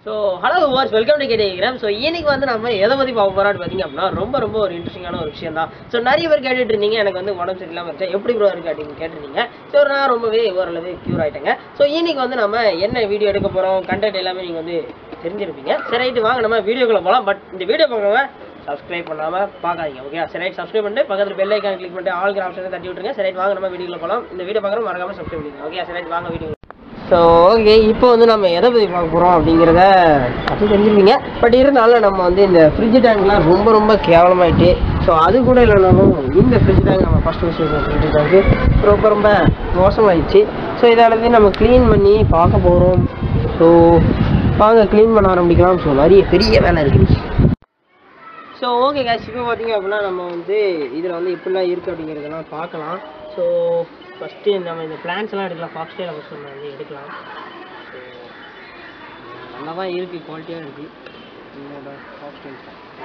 So hello what's welcome to K.T Aquarium. So இன்னைக்கு வந்து நம்ம எதை பற்றி பார்க்க போகிறோம்னு பார்த்தீங்க அப்படின்னா ரொம்ப ஒரு இன்ட்ரெஸ்டிங்கான ஒரு விஷயம் தான். ஸோ நிறைய பேர் கேட்டுட்டு இருந்தீங்க, எனக்கு வந்து உடம்பு சரியில்லாமல் இருந்துச்சு, எப்படி ப்ரோ இருக்கு அப்படின்னு கேட்டிருந்தீங்க. ஸோ நான் ரொம்பவே ஓரளவு க்யூர் ஆகிட்டேங்க. ஸோ இன்னைக்கு வந்து நம்ம என்ன வீடியோ எடுக்க போகிறோம், கண்டென்ட் எல்லாமே நீங்கள் வந்து தெரிஞ்சிருப்பீங்க. சரி ரைட்டு, வாங்க நம்ம வீடியோக்குள்ளே போகலாம். பட் இந்த வீடியோ பார்க்குறவங்க சப்ஸ்கிரைப் பண்ணாமல் பார்க்காதீங்க, ஓகே? சரி ரைட், சப்ஸ்கிரைப் பண்ணிட்டு பக்கத்தில் பெல் ஐக்கான் கிளிக் பண்ணிட்டு ஆல் ஆப்ஷனை தட்டி விட்டுருங்க. சரி ரைட், வாங்க நம்ம வீடியோக்குள்ளே போகலாம். இந்த வீடியோ பார்க்குறவங்க மறக்காமல் சப்ஸ்கிரைப் பண்ணிடுங்க, ஓகே? சரி ரைட், வாங்க வீடியோ. ஸோ ஓகே, இப்போ வந்து நம்ம எதை பற்றி பார்க்க போகிறோம் அப்படிங்கிறத அது தெரிஞ்சுருவீங்க. பட் இருந்தாலும் நம்ம வந்து இந்த ஃப்ரிட்ஜ் டேங்க்லாம் ரொம்ப கேவலமாயிட்டு, ஸோ அது கூட இல்லைனாலும் இந்த ஃப்ரிட்ஜ் டேங்க் நம்ம ஃபஸ்ட்டு விஷயம் ஃப்ரிட்ஜ் டேங்க்கு ரொம்ப மோசமாயிடுச்சு. ஸோ இதை எல்லாத்தையும் நம்ம க்ளீன் பண்ணி பார்க்க போகிறோம். ஸோ வாங்க க்ளீன் பண்ண ஆரம்பிக்கலாம். ஸோ நிறைய பெரிய வேலை இருக்குது. ஸோ ஓகே கேஷ், இப்போ பார்த்தீங்க அப்படின்னா நம்ம வந்து இதில் வந்து எப்படிலாம் இருக்குது அப்படிங்கிறதெல்லாம் பார்க்கலாம். ஸோ ஃபஸ்ட்டு நம்ம இந்த பிளான்ஸ் எல்லாம் எடுக்கலாம். ஃபாக்ஸ்டேல ஃபஸ்ட் நம்ம வந்து எடுக்கலாம். ஸோ நல்லா தான் இருக்குது, குவாலிட்டியாக இருக்குது என்னோட ஃபாக்ஸ்டேல்.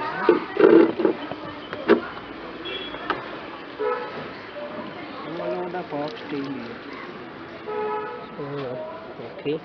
நம்மளோட ஃபாக்ஸ்டேல் ஓகே.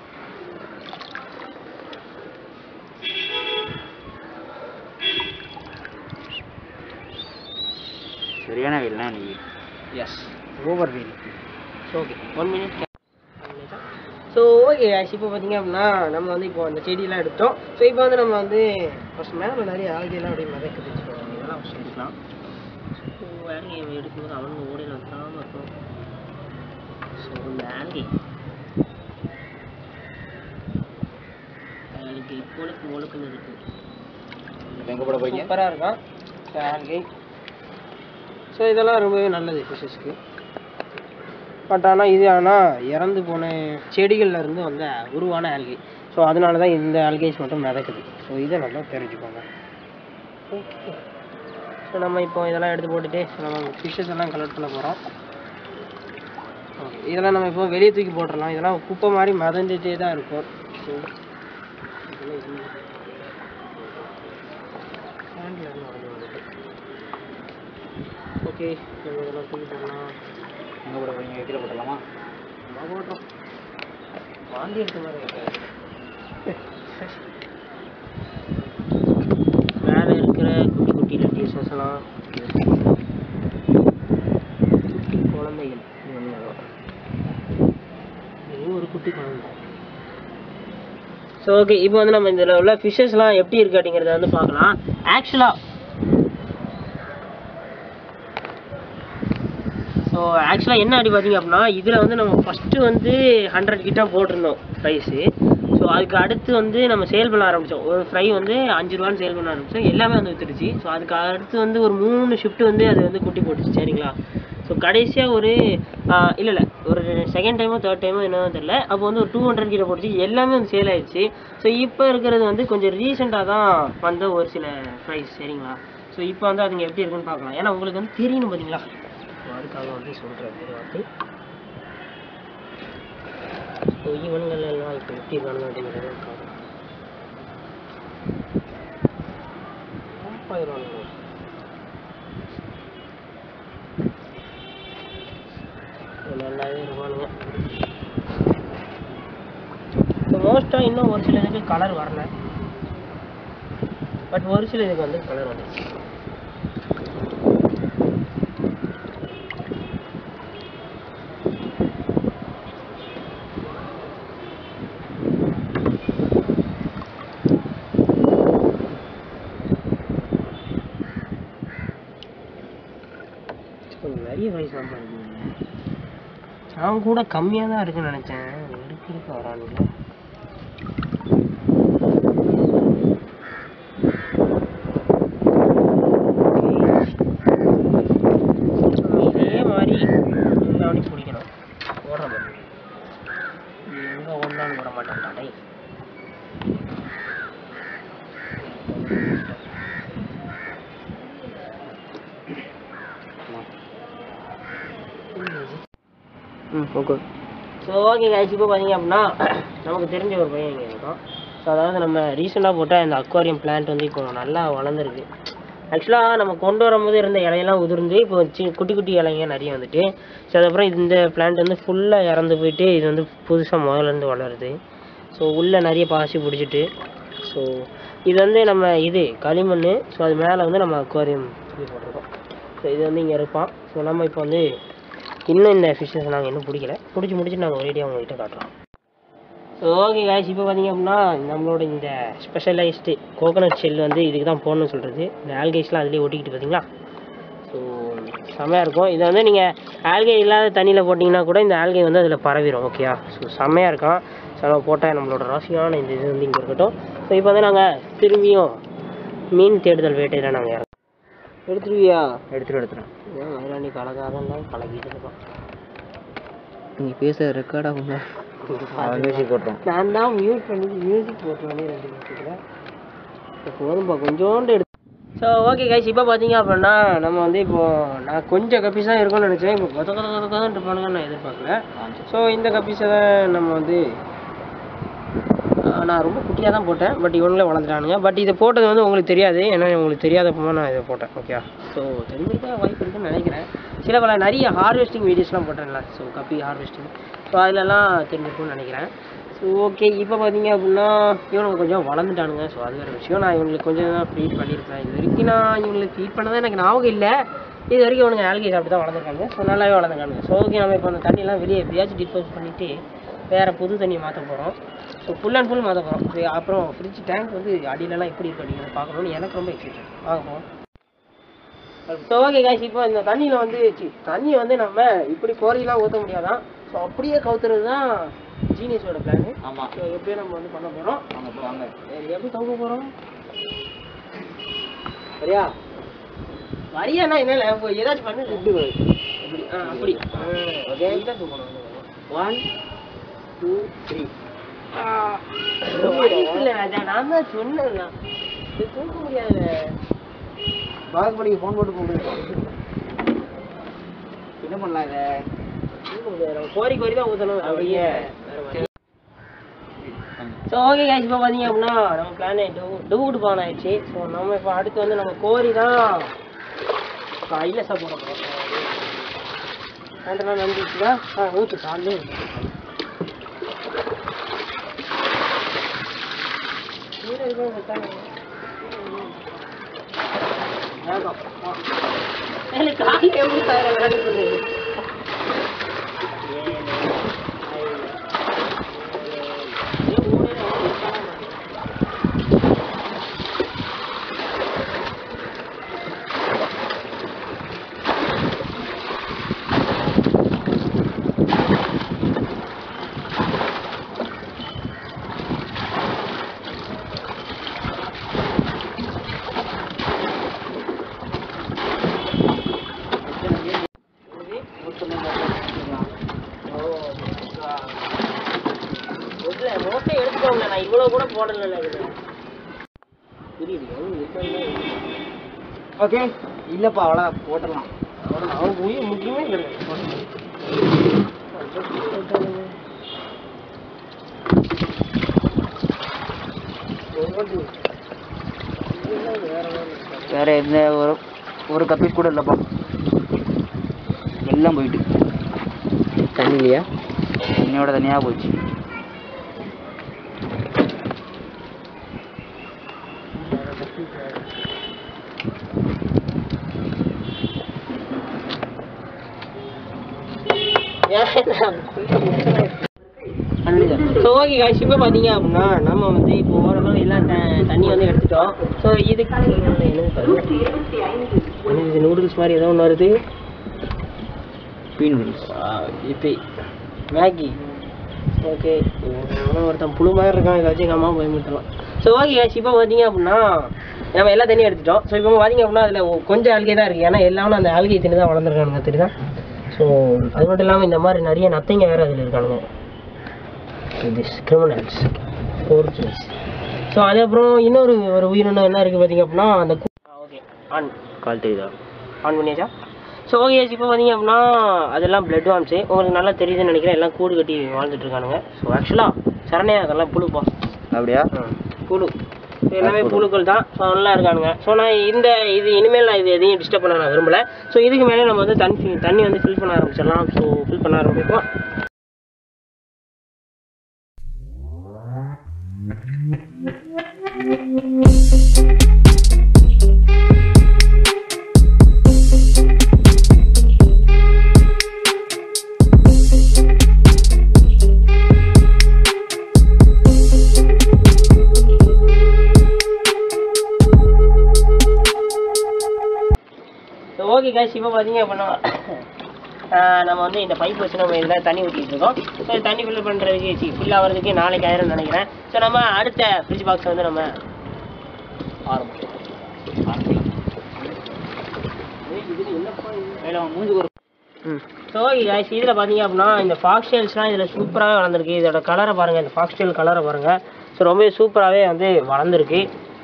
சரியான வெயில்னா நீ எஸ், ஓவர் வெயில். So okay, 1 minute. So okay கேஷ், இப்போ பார்த்தீங்க அப்படின்னா நம்ம வந்து இப்போ அந்த செடியெல்லாம் எடுத்தோம். ஸோ இப்போ வந்து நம்ம வந்து ஃபஸ்ட் மேலே நிறைய ஆல்கையெல்லாம் அப்படியே மதக்க வச்சுக்கோங்க, இதெல்லாம் ஃபஸ்ட் எடுக்கலாம். ஸோ ஆல்கை எடுக்கும்போது அவனுங்க ஓடையில் வந்துடாமல் இருக்கும். ஸோ இந்த ஆல்கை ஒழுக்குன்னு இருக்குது, சூப்பராக இருக்கும் ஆல்கை. ஸோ இதெல்லாம் ரொம்பவே நல்லது ஃபிஷஸ்க்கு. பட் ஆனால் இது இறந்து போன செடிகளில் இருந்து வந்த உருவான ஆல்கை. ஸோ அதனால தான் இந்த ஆல்கைஸ் மட்டும் மிதக்குது. ஸோ இதை நல்லா தெரிஞ்சுக்கோங்க, ஓகே? ஸோ நம்ம இப்போ இதெல்லாம் எடுத்து போட்டுட்டு நம்ம ஃபிஷ்ஷஸ் எல்லாம் கலெக்ட் பண்ண போகிறோம். ஓகே, இதெல்லாம் நம்ம இப்போ வெளியே தூக்கி போட்டுடலாம். இதெல்லாம் குப்பை மாதிரி மிதந்துட்டே தான் இருக்கும். ஸோ ஓகே, நம்ம இதெல்லாம் தூக்கி போடலாம். எங்கே போட போகிறீங்க? கீழே போட்டலாமா? நம்ம போட்டோம், வாந்தி எடுத்த மாதிரி இருக்காது. மேலே இருக்கிற குட்டி லெட்டியஸஸ் எல்லாம் குட்டி குழந்தைகள், இது ஒரு குட்டி குழந்தை. ஸோ ஓகே, இப்போ வந்து நம்ம இதில் உள்ள ஃபிஷ்ஷஸ்லாம் எப்படி இருக்குது அப்படிங்கிறத வந்து பார்க்கலாம். ஆக்சுவலாக என்ன அப்படி பார்த்தீங்க அப்படின்னா, இதில் வந்து நம்ம ஃபஸ்ட்டு வந்து 100 கிட்ட போட்டிருந்தோம் ப்ரைஸு. ஸோ அதுக்கு அடுத்து வந்து நம்ம சேல் பண்ண ஆரம்பித்தோம். ஒரு ஃப்ரை வந்து 5 ரூபான்னு சேல் பண்ண ஆரம்பித்தோம். எல்லாமே வந்து விற்றுடுச்சு. ஸோ அதுக்கு அடுத்து வந்து ஒரு 3 ஷிஃப்ட் வந்து அது வந்து குட்டி போட்டுச்சு, சரிங்களா? ஸோ கடைசியாக ஒரு இல்லை ஒரு செகண்ட் டைமோ தேர்ட் டைமோ என்னன்னு தெரியல, அப்போ வந்து ஒரு 200 கிட்ட போட்டுச்சு. எல்லாமே வந்து சேல் ஆகிடுச்சு. ஸோ இப்போ இருக்கிறது வந்து கொஞ்சம் ரீசெண்டாக தான் வந்த ஒரு சில ப்ரைஸ், சரிங்களா? ஸோ இப்போ வந்து அதுங்க எப்படி இருக்குன்னு பார்க்கலாம். ஏன்னா உங்களுக்கு வந்து தெரியணும் பார்த்தீங்களா, அதுக்காக வந்து சொல்கிறேன் ஒரு வார்த்தை. ஸோ ஈவன்கள் எல்லாம் இப்போ எப்படி இருக்காங்க அப்படிங்கிறது நல்லாவே இருப்பானுங்க. ஸோ மோஸ்ட்டாக இன்னும் ஒரு சில இதுக்கு கலர் வரல, பட் ஒரு சில இதுக்கு வந்து கலர் வந்துச்சு. நிறைய ப்ரைஸ் தான் இருக்குங்க. நான் கூட கம்மியாக தான் இருக்குன்னு நினச்சேன், இருக்கு வரானுங்க. இதே மாதிரி அப்படி பிடிக்கணும், ஓடுற மாதிரி. எங்கே ஓடலான்னு ஓட மாட்டேன் கடை. ஓகே. ஸோ ஓகே கைஸ், இப்போ பார்த்தீங்க அப்படின்னா நமக்கு தெரிஞ்ச ஒரு பையன் இங்கே இருக்கும். ஸோ அதாவது நம்ம ரீசெண்டாக போட்டால் இந்த அக்வாரியம் பிளான்ட் வந்து இப்போ நல்லா வளர்ந்துருக்கு. ஆக்சுவலாக நம்ம கொண்டு வரும்போது இருந்த இலையெல்லாம் உதிர்ந்து இப்போ குட்டி இலைங்க நிறைய வந்துட்டு. ஸோ அதுக்கப்புறம் இந்த பிளான்ட் வந்து ஃபுல்லாக இறந்து போயிட்டு இது வந்து புதுசாக முதல்லேருந்து வளருது. ஸோ உள்ளே நிறைய பாசி பிடிச்சிட்டு ஸோ இது வந்து நம்ம இது களிமண். ஸோ அது மேலே வந்து நம்ம அக்வாரியம் சொல்லி போட்டிருக்கோம். ஸோ இது வந்து இங்கே இருப்பான். ஸோ நம்ம இப்போ வந்து இன்னும் இந்த ஃபிஷ்ஷஸ் நாங்கள் இன்னும் பிடிக்கல. முடிச்சுட்டு நாங்கள் ஒரேடியாக உங்கள்கிட்ட காட்டுறோம். ஸோ ஓகே காய்ஸ், இப்போ பார்த்தீங்க அப்படின்னா நம்மளோட இந்த ஸ்பெஷலைஸ்டு கோகோனட் ஷெல் வந்து இதுக்கு தான் போடணும்னு சொல்கிறது. இந்த ஆல்கைஸ்லாம் அதிலே ஒட்டிக்கிட்டு பார்த்தீங்களா. ஸோ செம்மையாக இருக்கும். இதை வந்து நீங்கள் ஆல்கை இல்லாத தண்ணியில் போட்டிங்கன்னா கூட இந்த ஆல்கை வந்து அதில் பரவிடும். ஓகேயா. ஸோ செம்மையாக இருக்கும். ஸோ நம்ம போட்டால் நம்மளோட ராசியான இந்த இது வந்து இங்கே இருக்கட்டும். ஸோ இப்போ வந்து நாங்கள் திரும்பியும் மீன் தேடுதல் வேட்டையில் நாங்கள் இறங்க எடுத்துருவியா? எடுத்துருவேன். ஏன் வயலாண்டி கலக்காதான் கலக்கிட்டு இருக்கோம். நீங்கள் பேச ரெக்கார்ட் ஆகுங்க. மியூசிக் போட்டுரும். நான் தான் மியூட் பண்ணி மியூசிக் போட்டுருவேனே 2 நிமிஷத்தில். இப்போ போதும்பா கொஞ்சோண்டு எடுத்து. ஸோ ஓகே கைஸ், இப்போ பார்த்தீங்க அப்படின்னா நம்ம வந்து இப்போது நான் கொஞ்சம் கப்பீஸ் தான் இருக்கும்னு நினச்சேன். இப்போ கொதன்னு இருப்பானுங்க நான் எதிர்பார்க்கல. ஸோ இந்த கப்பீஸை தான் நம்ம வந்து நான் ரொம்ப குட்டியாக தான் போட்டேன். பட் இவங்களே வளர்ந்துட்டானுங்க. பட் இதை போட்டது வந்து உங்களுக்கு தெரியாது. ஏன்னா உங்களுக்கு தெரியாதப்போ நான் இதை போட்டேன். ஓகே. ஸோ தெரிஞ்சுக்க வாய்ப்பு இருக்குன்னு நினைக்கிறேன். சில பல நிறைய ஹார்வெஸ்டிங் வீடியோஸ்லாம் போட்டேன்ல. So guppy harvesting. ஸோ அதிலலாம் தெரிஞ்சிருக்கும்னு நினைக்கிறேன். ஸோ ஓகே, இப்போ பார்த்தீங்க அப்படின்னா இவனுக்கு கொஞ்சம் வளர்ந்துட்டானுங்க. ஸோ அது வேறு விஷயம். நான் இவங்களுக்கு கொஞ்சம் தான் ஃபீட் பண்ணியிருக்கேன். இது வரைக்கும் நான் இவங்களுக்கு ஃபீட் பண்ணதான் எனக்கு ஞாபகம் இல்லை. இது வரைக்கும் இவனுங்க ஆல்கை சாப்பிட்டு தான் வளர்ந்துருக்காங்க. ஸோ நல்லாவே வளர்ந்துருக்காங்க. ஸோ ஓகே, நம்ம இப்போ அந்த தண்ணியெலாம் வெளியே எப்படியாச்சும் டிஸ்போஸ் பண்ணிவிட்டு வேறு புது தண்ணியை மாற்ற போகிறோம். ஸோ ஃபுல் அண்ட் ஃபுல் மாற்ற போகிறோம். அப்புறம் ஃப்ரிட்ஜ் டேங்க் வந்து அடியிலலாம் எப்படி இருக்கு அப்படிங்கிறத பார்க்கணும்னு எனக்கு ரொம்ப எக்ஸைட்டட். பார்ப்போம். ஸோ ஓகே காய்ஸ், இப்போ இந்த தண்ணியில் வந்து தண்ணியை வந்து நம்ம இப்படி கோரிலாம் ஊற்ற முடியாதான். ஸோ அப்படியே கவுத்துறது தான் ஜீனியஸோட பிளான். ஆமாம். ஸோ எப்படியே நம்ம வந்து பண்ண போகிறோம். வாங்க எப்படி கவுக்க போகிறோம்? சரியா வரியாண்ணா என்ன ஏதாச்சும் பண்ணு. இப்படி எப்படி அப்படி ஓகே தான் தூக்கணும். 1 2 3. நான் தான் சொன்னேன் தூக்க முடியாது. பாகுபலி ஃபோன் போட்டு கூப்பிடுங்க. என்ன பண்ணலாம் இதை கோரி தான் ஊற்றணும் அப்படியே. ஸோ ஓகே கைஸ், இப்போ பார்த்தீங்க அப்படின்னா நம்ம பிளானே டூட் பான் ஆயிடுச்சு. ஸோ நம்ம இப்போ அடுத்து வந்து நம்ம கோரி தான் கையில் சாப்பிட போகிறோம். ரெண்டெல்லாம் நம்பிச்சுதா ஊற்று காலே காலி எப்படி விளையாட்டு. மோட்டை எடுத்துக்கோங்க. நான் இவ்வளோ கூட போடல. ஓகே இல்லைப்பா அவ்வளோ போட்டுடலாம். அவனுக்கு உயிர் முக்கியமே கிடையாது. வேற எந்த ஒரு கப்பீஸ் கூட இல்லைப்பா. எல்லாம் போயிட்டு தண்ணிலையா தண்ணியோட தனியாக போச்சு. ஸோ ஓகே காய்ஸ், இப்போ பார்த்தீங்க அப்படின்னா நம்ம வந்து இப்போ ஓரளவு எல்லாம் தண்ணி வந்து எடுத்துட்டோம். ஸோ இதுக்கு என்னது நூடுல்ஸ் மாதிரி ஏதோ ஒன்று வருது. நூடுல்ஸ் இப்போ மேகி. ஓகே, ஒருத்தன் புழு மாதிரி இருக்கான். இதை வச்சு எங்கள் அம்மா பயமுறுத்தலாம். ஸோ ஓகே காய்ஸ், இப்போ பார்த்தீங்க அப்படின்னா நம்ம எல்லா தண்ணியும் எடுத்துட்டோம். ஸோ இப்போ பார்த்தீங்க அப்படின்னா அதில் கொஞ்சம் ஆல்கை தான் இருக்குது. ஏன்னா எல்லாமே அந்த ஆல்கை தண்ணி தான் வளர்ந்துருக்கானுங்க தெரியுதா. ஸோ அது மட்டும் இல்லாமல் இந்த மாதிரி நிறைய நத்தைங்க வேறு அதில் இருக்கானுங்க. This criminals ஃபோர்ஜர்ஸ். ஸோ அதுக்கப்புறம் இன்னொரு உயிரினம் என்ன இருக்குது பார்த்தீங்க அப்படின்னா அந்த ஓகே ஆன் கால் தெரியுதா ஆன் பண்ணியாச்சா. ஸோ ஓகே இப்போ பார்த்தீங்க அப்படின்னா அதெல்லாம் பிளட் வாம்ஸு உங்களுக்கு நல்லா தெரியுதுன்னு நினைக்கிறேன். எல்லாம் கூடு கட்டி வாழ்ந்துட்டு இருக்கானுங்க. ஸோ ஆக்சுவலாக சரணையாக அதெல்லாம் புழுப்பா. அப்படியா? புழு எல்லாமே புழுக்கள் தான். ஸோ நல்லா இருக்கானுங்க. ஸோ நான் இது இனிமேல் நான் இது எதையும் டிஸ்டர்ப் பண்ண நான் விரும்பலை. ஸோ இதுக்கு மேலே நம்ம வந்து தண்ணி வந்து ஃபில் பண்ண ஆரம்பிச்சிடலாம். ஸோ ஃபில் பண்ண ஆரம்பிப்போம். இப்போ பார்த்தீங்க அப்படின்னா நம்ம வந்து இந்த பைப் வச்சு நம்ம இதில் தண்ணி ஊற்றிட்டு இருக்கோம். ஸோ தண்ணி ஃபில் பண்ணுறதுக்கு ஃபில் ஆகிறதுக்கு நாளைக்கு ஆயிரம்னு நினைக்கிறேன். ஸோ நம்ம அடுத்த ஃப்ரிட்ஜ் பாக்ஸ் வந்து நம்ம ஆரம்பிக்கலாம். ஸோ இதில் பார்த்தீங்க அப்படின்னா இந்த ஃபாக்ஸ் டெயில்ஸ்லாம் இதில் சூப்பராகவே வளர்ந்துருக்கு. இதோட கலரை பாருங்கள், இந்த ஃபாக்ஸ் டெயில் கலரை பாருங்கள். ஸோ ரொம்பவே சூப்பராகவே வந்து வளர்ந்துருக்கு.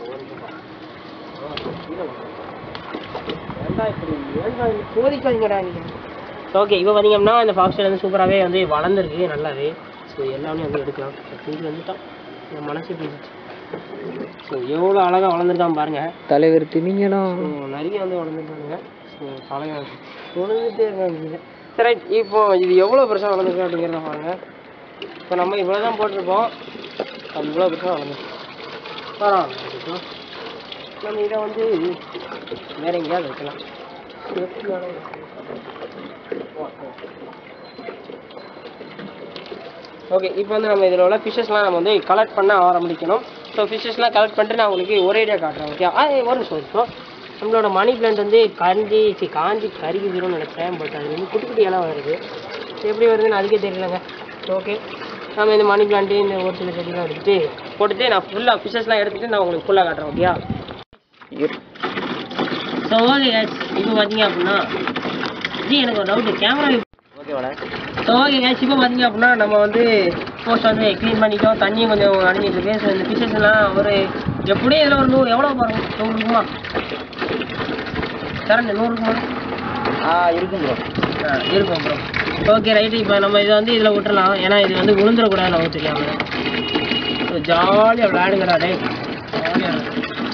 ஓகே, இப்போ பார்த்தீங்கன்னா இந்த ஃபாக்ஸ் டெயில் வந்து சூப்பராகவே வந்து வளர்ந்துருக்கு நல்லாவே. ஸோ எல்லாமே வந்து எடுக்கலாம். திங்கு வந்துட்டான், என் மனசு பேசிச்சு. ஸோ எவ்வளோ அழகாக வளர்ந்துருக்கான் பாருங்கள். தலைவர் திமிங்கலாம் நிறைய வந்து வளர்ந்துருக்காங்க. ஸோ தலைவர் தொழுதுகிட்டே இருக்காங்க. சரி, இப்போ இது எவ்வளோ பெருசாக வளர்ந்துருக்கு அப்படிங்கிறத பாருங்கள். இப்போ நம்ம இவ்வளோ தான் போட்டிருப்போம், அது இவ்வளோ பெருசாக வளர்ந்துருக்கு. பரவாயில்ல, நம்ம இதை வந்து வேறு எங்கேயாவது வைக்கலாம். ஓகே, இப்போ வந்து நம்ம இதில் உள்ள ஃபிஷ்ஷஸ்லாம் நம்ம வந்து கலெக்ட் பண்ண ஆரம்பிக்கணும். ஸோ ஃபிஷ்ஷஸ்லாம் கலெக்ட் பண்ணிட்டு நான் உங்களுக்கு ஒரே ஐடியா காட்டுறேன். ஓகே, ஒரு நிமிஷம் இருக்கும். நம்மளோட மணி பிளான்ட் வந்து காஞ்சி கருகிதுன்னு நினைக்கிறேன். பட் அது வந்து குட்டி குட்டி இடம் வருது. எப்படி வருதுன்னு அதுக்கே தெரியலங்க. ஓகே, நம்ம இந்த மணி பிளான்ட்டு இந்த ஒரு சில செடிலாம் எடுத்துகிட்டு போட்டுட்டு நான் ஃபுல்லாக ஃபிஷ்ஷஸ்லாம் எடுத்துகிட்டு நான் உங்களுக்கு ஃபுல்லாக காட்டுறேன். ஓகேயா? ஸோ ஓகே, இப்போ பார்த்தீங்க அப்படின்னா எனக்கு ஒரு டவுட்டு, கேமரா ஓகேவாடா? ஸோ ஓகே கேஸ், இப்போ பார்த்தீங்க அப்படின்னா நம்ம வந்து போஸ்ட் வந்து க்ளீன் பண்ணிட்டோம். தண்ணியும் கொஞ்சம் அடைஞ்சிட்டு இருக்கு. ஸோ இந்த ஃபிஷ்ஷஸ்லாம் ஒரு எப்படியும் இதில் ஒரு எவ்வளோ பாருங்க, 100 இருக்குமா? கரண்ட் 100 இருக்குமா? இருக்கும் ப்ரோ. இருக்கும் ப்ரோ. ஓகே ரைட்டு, இப்போ நம்ம இதை வந்து இதில் விட்டுறலாம். ஏன்னா இது வந்து விழுந்துடக்கூடாது நமக்கு தெரியாமல். ஸோ ஜாலியாக விளையாடுங்கடா டே, ஜாலியாக.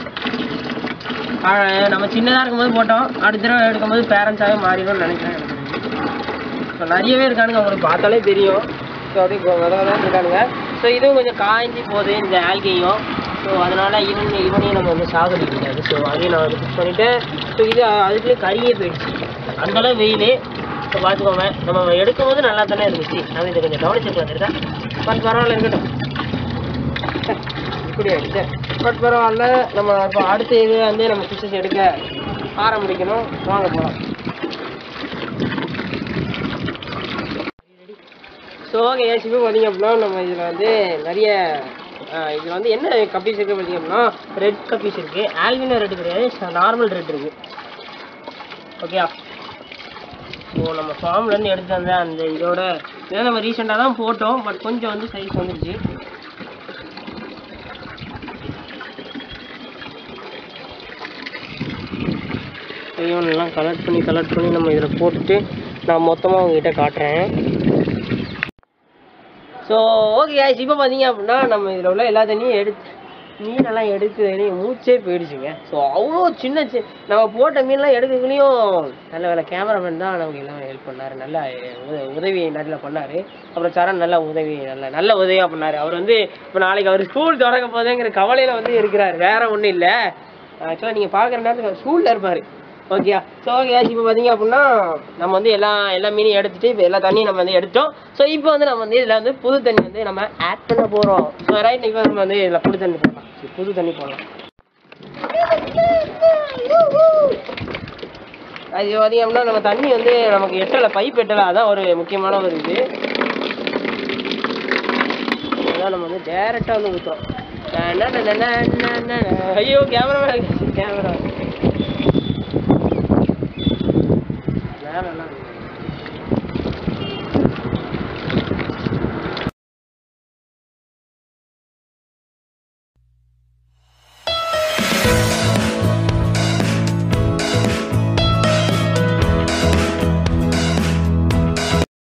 நம்ம சின்னதாக இருக்கும்போது போட்டோம், அடுத்த தடவை எடுக்கும்போது பேரண்ட்ஸாகவே மாறிடும்னு நினைக்கிறேன். ஸோ நிறையவே இருக்கானுங்க, அவங்களுக்கு பார்த்தாலே தெரியும். ஸோ அப்படியே உதவதான் இருக்கானுங்க. ஸோ இதுவும் கொஞ்சம் காய்ஞ்சி போகுது இந்த ஆல்கையும். ஸோ அதனால் இவனையும் நம்ம வந்து சாகடிக்க முடியாது. ஸோ அதையும் நான் வந்து ஃபிக்ஸ் பண்ணிவிட்டேன். ஸோ இது அதுக்குள்ளே கறியே போயிடுச்சு, அந்தளவு வெயில். ஸோ பார்த்துக்கோங்க, நம்ம எடுக்கும்போது நல்லா தானே இருந்துச்சு. நம்ம இதை கொஞ்சம் கவனிச்சுட்டு வந்துருக்கேன். பட் பரவாயில்ல, இருக்கட்டும். இப்படி ஆகிடுச்சு, பட் பரவாயில்ல. நம்ம இப்போ அடுத்த இது வந்து நம்ம ஃபிஷ்ஷஸ் எடுக்க ஆரம்பிக்கணும். வாங்க போகலாம். ஸோ ஓகே, இப்போ பார்த்தீங்க அப்படின்னா நம்ம இதில் வந்து நிறைய இதில் வந்து என்ன கப்பீஸ் இருக்குது பார்த்தீங்க அப்படின்னா ரெட் கப்பீஸ் இருக்குது. ஆல்வினோ ரெட் கிடையாது, நார்மல் ரெட் இருக்குது. ஓகேயா? ஸோ நம்ம ஃபார்ம்லேருந்து எடுத்து வந்த அந்த இதோட இதை நம்ம ரீசெண்டாக தான் போட்டோம். பட் கொஞ்சம் வந்து சைஸ் வந்துடுச்சு. இவனெல்லாம் கலெக்ட் பண்ணி நம்ம இதில் போட்டுட்டு நான் மொத்தமாக உங்ககிட்ட காட்டுறேன். ஸோ ஓகே காய்ஸ், இப்போ பார்த்தீங்க அப்படின்னா நம்ம இதில் உள்ள எல்லா தண்ணியும் மீனெல்லாம் எடுத்து மூச்சே போயிடுச்சுங்க. ஸோ அவ்வளோ சின்ன நம்ம போட்ட மீன்லாம் எடுக்கிறதுலையும் நல்ல வேலை கேமராமேன் தான் நமக்கு எல்லாம் ஹெல்ப் பண்ணார். நல்லா உதவி நல்லா பண்ணார். அப்புறம் சரண் நல்லா நல்ல உதவியாக பண்ணார். அவர் வந்து இப்போ நாளைக்கு அவர் ஸ்கூல் திறக்க போதேங்கிற கவலையில் வந்து இருக்கிறார், வேற ஒன்றும் இல்லை. ஆக்சுவலாக நீங்கள் பார்க்குற நேரத்துக்கு ஸ்கூலில் இருப்பார். ஓகேயா? ஸோ ஓகே, இப்போ பார்த்தீங்க அப்படின்னா நம்ம வந்து எல்லா மீனையும் எடுத்துகிட்டு இப்போ எல்லா தண்ணியும் நம்ம வந்து எடுத்தோம். ஸோ இப்போ வந்து நம்ம வந்து இதில் வந்து புது தண்ணி வந்து நம்ம ஆட் பண்ண போகிறோம். ஸோ ரைட், இப்போ நம்ம வந்து இதில் புது தண்ணி போடலாம். அது பார்த்தீங்க அப்படின்னா நம்ம தண்ணி வந்து நமக்கு எட்டலை, பைப் எட்டலை. அதான் ஒரு முக்கியமான ஒரு இது. அதான் நம்ம வந்து டேரெக்டாக வந்து ஊற்றுறோம். ஐயோ, கேமரா